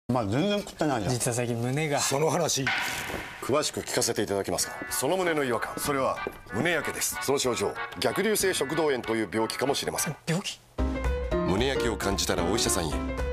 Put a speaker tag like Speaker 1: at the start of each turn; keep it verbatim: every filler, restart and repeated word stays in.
Speaker 1: お前全然食ってないじゃん。
Speaker 2: 実は最近胸が。
Speaker 3: その話詳しく聞かせていただけますか。その胸の違和感、それは胸焼けです。その症状、逆流性食道炎という病気かもしれません。
Speaker 2: 病気？
Speaker 3: 胸焼けを感じたらお医者さんへ。